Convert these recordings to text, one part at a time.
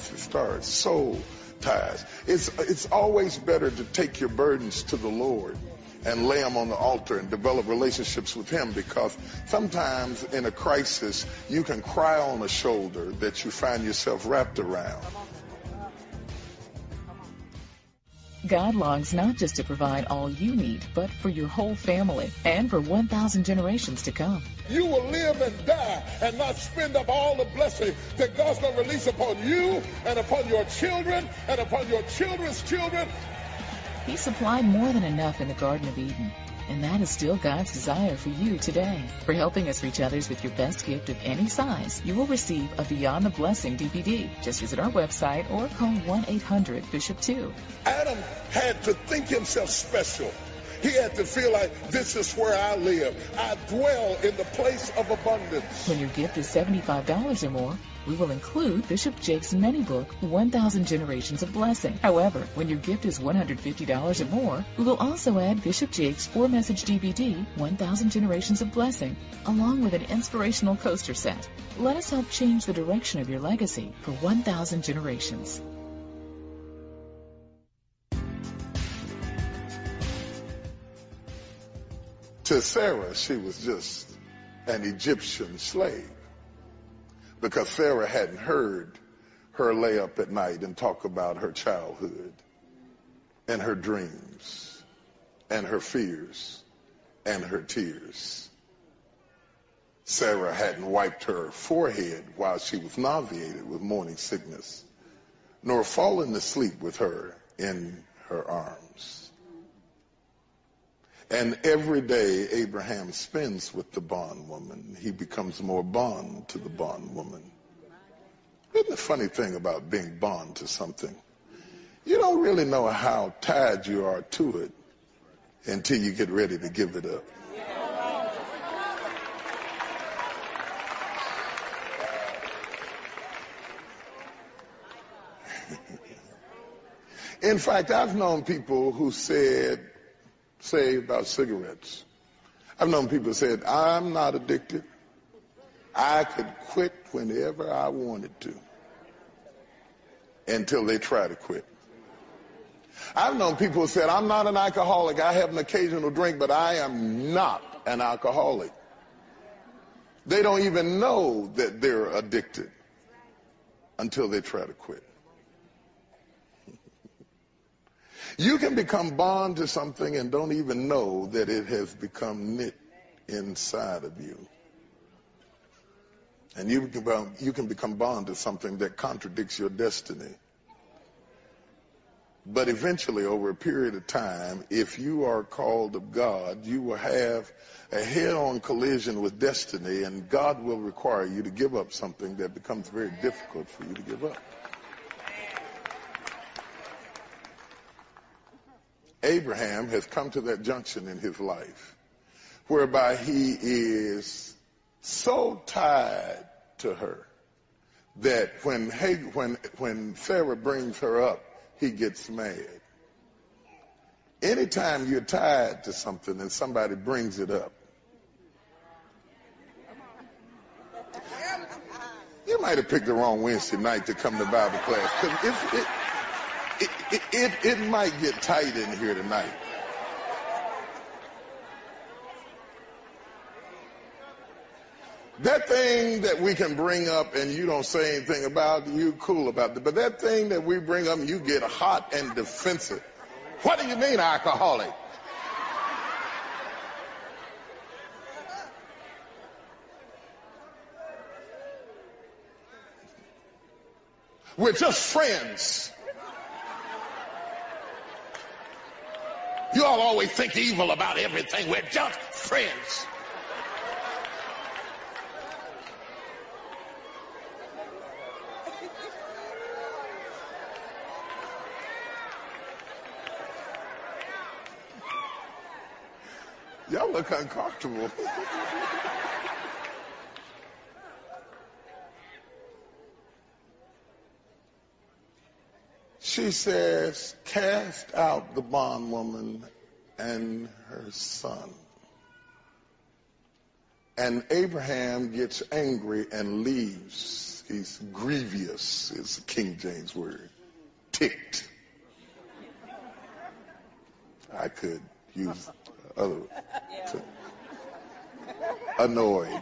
once it starts. Soul ties. It's always better to take your burdens to the Lord and lay them on the altar and develop relationships with him, because sometimes in a crisis you can cry on a shoulder that you find yourself wrapped around. God longs not just to provide all you need, but for your whole family and for 1,000 generations to come. You will live and die and not spend up all the blessing that God's going to release upon you and upon your children and upon your children's children. He supplied more than enough in the Garden of Eden, and that is still God's desire for you today. For helping us reach others with your best gift of any size, you will receive a Beyond the Blessing DVD. Just visit our website or call 1-800-BISHOP-2. Adam had to think himself special. He had to feel like, this is where I live. I dwell in the place of abundance. When your gift is $75 or more, we will include Bishop Jake's mini book, 1,000 Generations of Blessing. However, when your gift is $150 or more, we will also add Bishop Jake's 4-message DVD, 1,000 Generations of Blessing, along with an inspirational coaster set. Let us help change the direction of your legacy for 1,000 generations. To Sarah, she was just an Egyptian slave, because Sarah hadn't heard her lay up at night and talk about her childhood and her dreams and her fears and her tears. Sarah hadn't wiped her forehead while she was nauseated with morning sickness, nor fallen asleep with her in her arms. And every day Abraham spends with the bondwoman, he becomes more bond to the bondwoman. Isn't the funny thing about being bond to something? You don't really know how tied you are to it until you get ready to give it up. In fact, I've known people who say about cigarettes. I've known people who said, I'm not addicted. I could quit whenever I wanted to, until they try to quit. I've known people who said, I'm not an alcoholic. I have an occasional drink, but I am not an alcoholic. They don't even know that they're addicted until they try to quit. You can become bond to something and don't even know that it has become knit inside of you. And you can become bond to something that contradicts your destiny. But eventually, over a period of time, if you are called of God, you will have a head-on collision with destiny, and God will require you to give up something that becomes very difficult for you to give up. Abraham has come to that junction in his life whereby he is so tied to her that when Sarah brings her up, he gets mad. Anytime you're tied to something and somebody brings it up, you might have picked the wrong Wednesday night to come to Bible class, because it might get tight in here tonight. That thing that we can bring up and you don't say anything about, you cool about it. But that thing that we bring up and you get hot and defensive. What do you mean, alcoholic? We're just friends. You all always think evil about everything. We're just friends. Y'all look uncomfortable. She says, cast out the bondwoman and her son. And Abraham gets angry and leaves He's grievous is the King James word. Ticked. I could use other. Annoyed.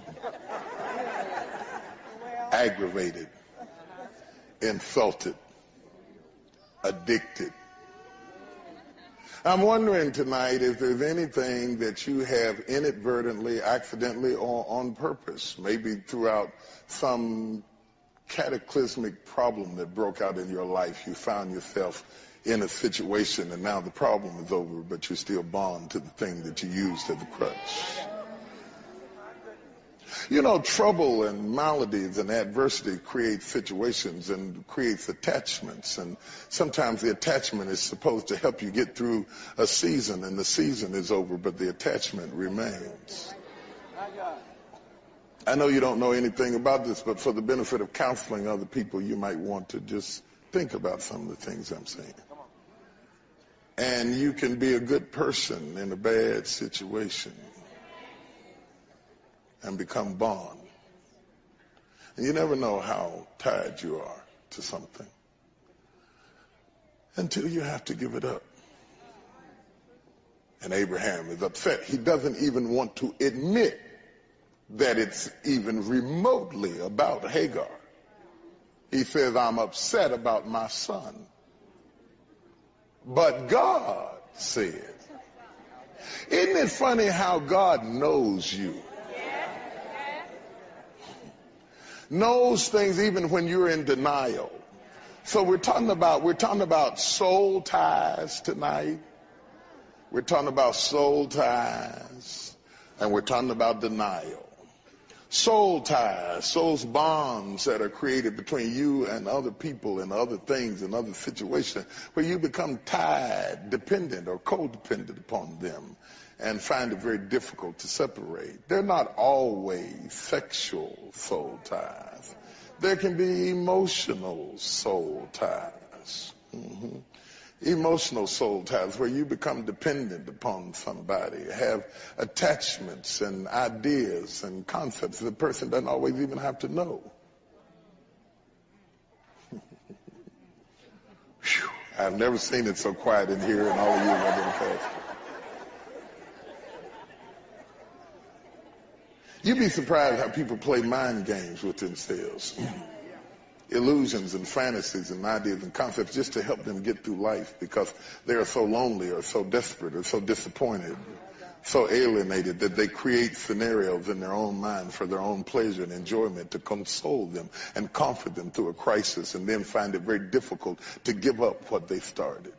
Aggravated. Insulted. Addicted. I'm wondering tonight if there's anything that you have inadvertently, accidentally, or on purpose, maybe throughout some cataclysmic problem that broke out in your life, you found yourself in a situation and now the problem is over, but you're still bound to the thing that you used as a crutch. You know, trouble and maladies and adversity create situations and creates attachments. And sometimes the attachment is supposed to help you get through a season, and the season is over, but the attachment remains. I know you don't know anything about this, but for the benefit of counseling other people, you might want to just think about some of the things I'm saying. And you can be a good person in a bad situation and become bond. And you never know how tied you are to something until you have to give it up. And Abraham is upset. He doesn't even want to admit that it's even remotely about Hagar. He says, I'm upset about my son. But God said, isn't it funny how God knows you? Knows things even when you're in denial. So we're talking about soul ties tonight. We're talking about soul ties, and we're talking about denial. Soul ties, those bonds that are created between you and other people and other things and other situations where you become tied, dependent or codependent upon them and find it very difficult to separate. They're not always sexual soul ties. There can be emotional soul ties. Emotional soul ties where you become dependent upon somebody, have attachments and ideas and concepts the person doesn't always even have to know. I've never seen it so quiet in here in all the years I've been a pastor. You'd be surprised how people play mind games with themselves. Illusions and fantasies and ideas and concepts just to help them get through life because they are so lonely or so desperate or so disappointed, so alienated that they create scenarios in their own mind for their own pleasure and enjoyment to console them and comfort them through a crisis and then find it very difficult to give up what they started.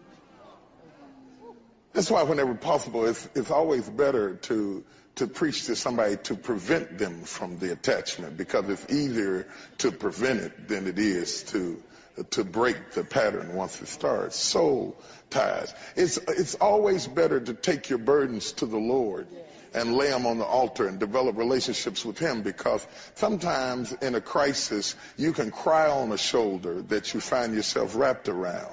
That's why whenever possible, it's always better to preach to somebody to prevent them from the attachment, because it's easier to prevent it than it is to break the pattern once it starts. Soul ties. It's always better to take your burdens to the Lord and lay them on the altar and develop relationships with Him, because sometimes in a crisis you can cry on a shoulder that you find yourself wrapped around.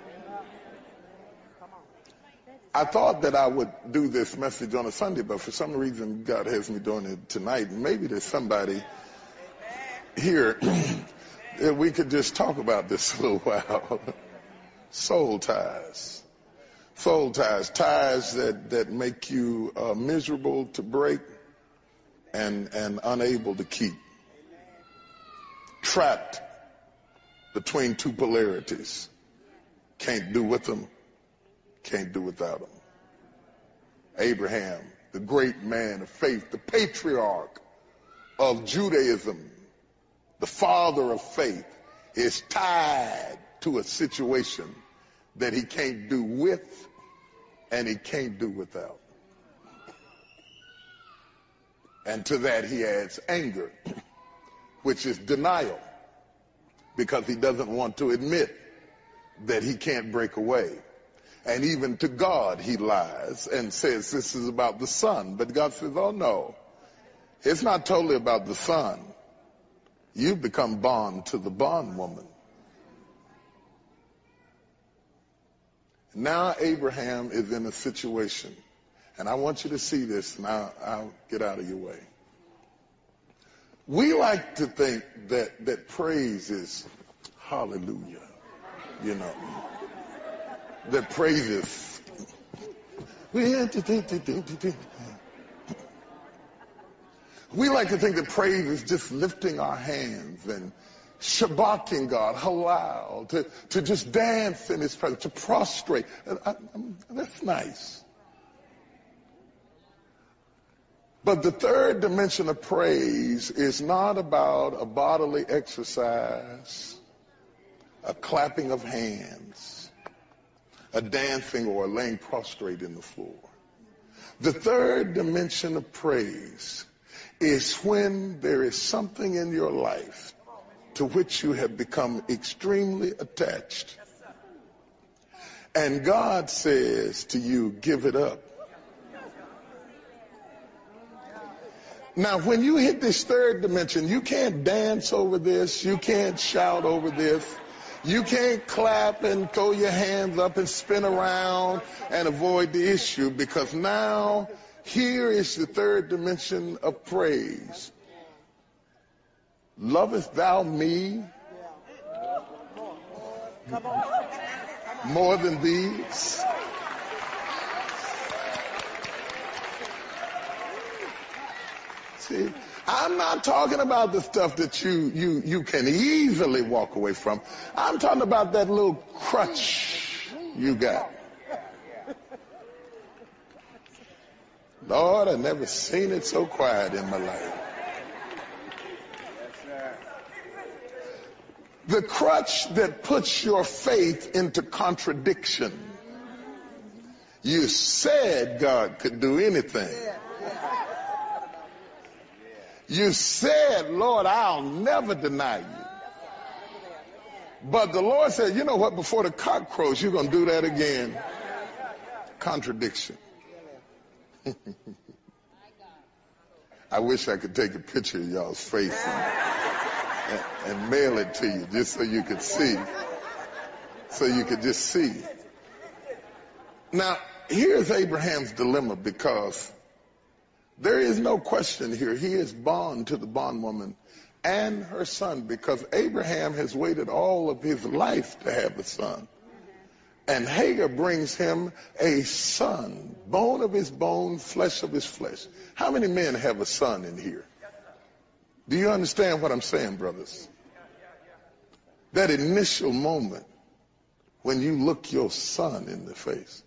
I thought that I would do this message on a Sunday, but for some reason God has me doing it tonight. Maybe there's somebody here that we could just talk about this a little while. Soul ties. Soul ties. Ties that make you miserable to break and unable to keep. Trapped between two polarities. Can't do with them. Can't do without him. Abraham, the great man of faith, the patriarch of Judaism, the father of faith, is tied to a situation that he can't do with and he can't do without. And to that he adds anger, which is denial, because he doesn't want to admit that he can't break away. And even to God he lies and says this is about the son. But God says, oh no, it's not totally about the son. You've become bond to the bondwoman. Now Abraham is in a situation, and I want you to see this, and I'll get out of your way, We like to think that praise is hallelujah, you know. That praise is, we like to think that praise is just lifting our hands and shabbaking God, halal, to just dance in his presence, to prostrate. That's nice. But the third dimension of praise is not about a bodily exercise, a clapping of hands, a dancing or a laying prostrate in the floor. The third dimension of praise is when there is something in your life to which you have become extremely attached. And God says to you, give it up. Now, when you hit this third dimension, you can't dance over this. You can't shout over this. You can't clap and throw your hands up and spin around and avoid the issue, because now here is the third dimension of praise. Lovest thou me more than these? See, I'm not talking about the stuff that you can easily walk away from. I'm talking about that little crutch you got. Lord, I've never seen it so quiet in my life. The crutch that puts your faith into contradiction. You said God could do anything. You said, Lord, I'll never deny you. But the Lord said, you know what, before the cock crows, you're going to do that again. Contradiction. I wish I could take a picture of y'all's face and mail it to you just so you could see. So you could just see. Now, here's Abraham's dilemma, because there is no question here. He is bond to the bondwoman and her son, because Abraham has waited all of his life to have a son. And Hagar brings him a son, bone of his bone, flesh of his flesh. How many men have a son in here? Do you understand what I'm saying, brothers? That initial moment when you look your son in the face.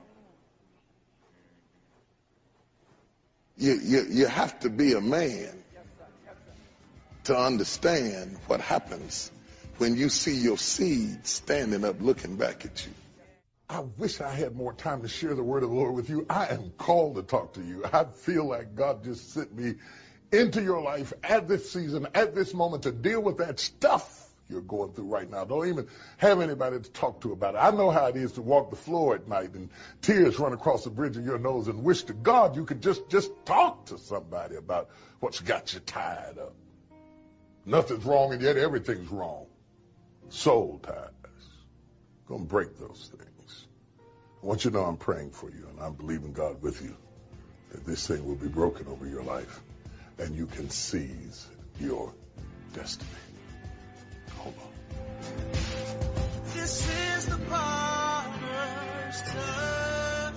You have to be a man to understand what happens when you see your seed standing up looking back at you. I wish I had more time to share the word of the Lord with you. I am called to talk to you. I feel like God just sent me into your life at this season, at this moment, to deal with that stuff you're going through right now. Don't even have anybody to talk to about it. I know how it is to walk the floor at night and tears run across the bridge of your nose and wish to God you could just talk to somebody about what's got you tied up. Nothing's wrong, and yet everything's wrong. Soul ties. Gonna break those things. I want you to know I'm praying for you, and I'm believing God with you that this thing will be broken over your life and you can seize your destiny. Hold on. This is the potter's touch.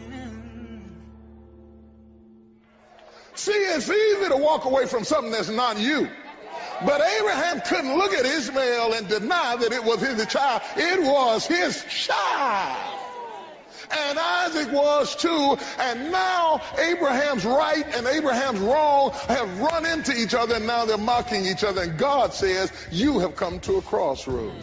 See, it's easy to walk away from something that's not you. But Abraham couldn't look at Ishmael and deny that it was his child. It was his child. And Isaac was too. And now Abraham's right and Abraham's wrong have run into each other, and now they're mocking each other. And God says, you have come to a crossroads.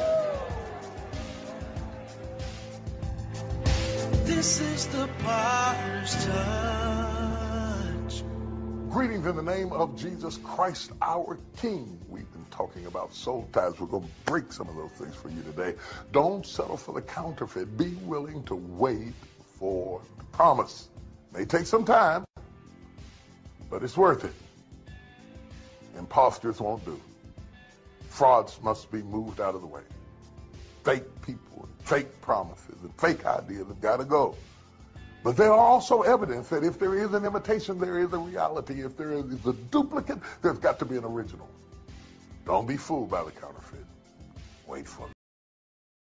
This is the potter's touch. Greetings in the name of Jesus Christ, our King. We've been talking about soul ties. We're going to break some of those things for you today. Don't settle for the counterfeit. Be willing to wait for the promise. May take some time, but it's worth it. Imposters won't do. Frauds must be moved out of the way. Fake people and fake promises and fake ideas have got to go. But there are also evidence that if there is an imitation, there is a reality. If there is a duplicate, there's got to be an original. Don't be fooled by the counterfeit. Wait for me.